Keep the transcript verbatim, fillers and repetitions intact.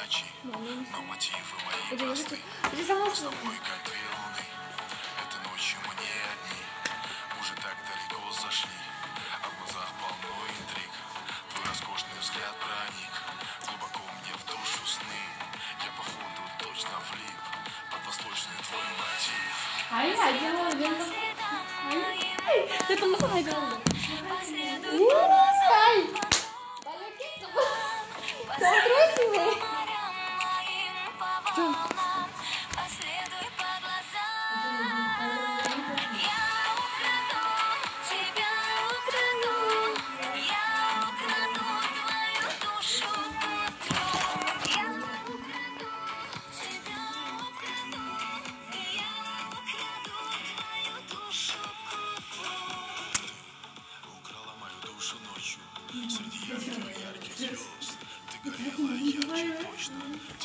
ночи, но мотивы мои просты. С тобой как две луны, этой ночью мы не одни. Уже так далеко зашли, а в глазах полно интриг. Твой роскошный взгляд проник глубоко мне в душу сны. Я походу точно влип под восточный твой мотив. Ай, ай, делала вверх. Ай, это мы сами делали. Ай, красивый. Украла мою душу ночью среди ярких, ярких звезд. Ты горела ярче точно.